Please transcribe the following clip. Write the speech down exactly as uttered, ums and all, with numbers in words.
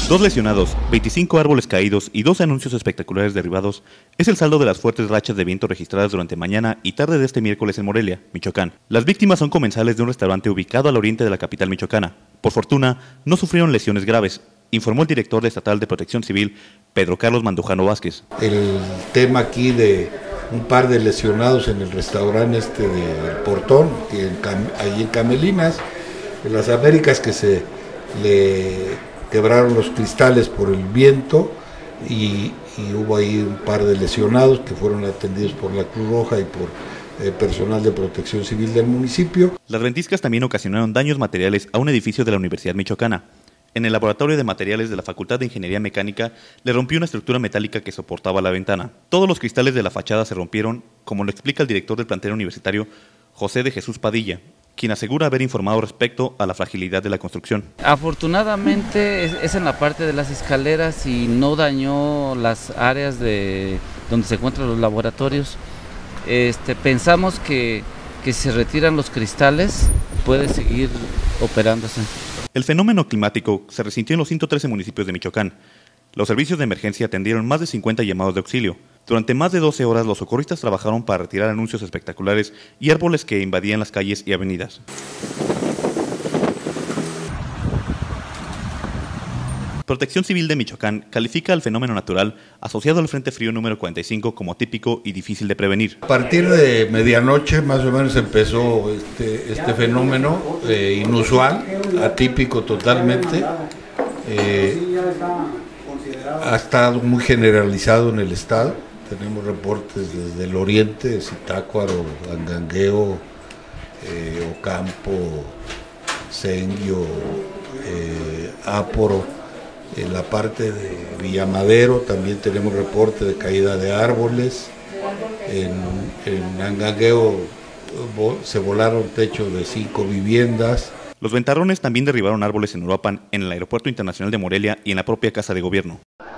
Dos lesionados, veinticinco árboles caídos y doce anuncios espectaculares derribados es el saldo de las fuertes rachas de viento registradas durante mañana y tarde de este miércoles en Morelia, Michoacán. Las víctimas son comensales de un restaurante ubicado al oriente de la capital michoacana. Por fortuna, no sufrieron lesiones graves, informó el director estatal de Protección Civil, Pedro Carlos Mandujano Vázquez. El tema aquí de un par de lesionados en el restaurante este del Portón, allí en Camelinas, en las Américas, que se le quebraron los cristales por el viento y, y hubo ahí un par de lesionados que fueron atendidos por la Cruz Roja y por eh, personal de Protección Civil del municipio. Las ventiscas también ocasionaron daños materiales a un edificio de la Universidad Michoacana. En el laboratorio de materiales de la Facultad de Ingeniería Mecánica le rompió una estructura metálica que soportaba la ventana. Todos los cristales de la fachada se rompieron, como lo explica el director del plantel universitario, José de Jesús Padilla, quien asegura haber informado respecto a la fragilidad de la construcción. Afortunadamente es, es en la parte de las escaleras y no dañó las áreas de donde se encuentran los laboratorios. Este, pensamos que, que si se retiran los cristales puede seguir operándose. El fenómeno climático se resintió en los ciento trece municipios de Michoacán. Los servicios de emergencia atendieron más de cincuenta llamados de auxilio. Durante más de doce horas los socorristas trabajaron para retirar anuncios espectaculares y árboles que invadían las calles y avenidas. Protección Civil de Michoacán califica el fenómeno natural asociado al Frente Frío número cuarenta y cinco como típico y difícil de prevenir. A partir de medianoche más o menos empezó este, este fenómeno eh, inusual, atípico totalmente. Eh, ha estado muy generalizado en el estado. Tenemos reportes desde el oriente, Zitácuaro, Angangueo, eh, Ocampo, Senguio, eh, Áporo. En la parte de Villamadero también tenemos reporte de caída de árboles. En, en Angangueo se volaron techos de cinco viviendas. Los ventarrones también derribaron árboles en Uruapan, en el Aeropuerto Internacional de Morelia y en la propia Casa de Gobierno.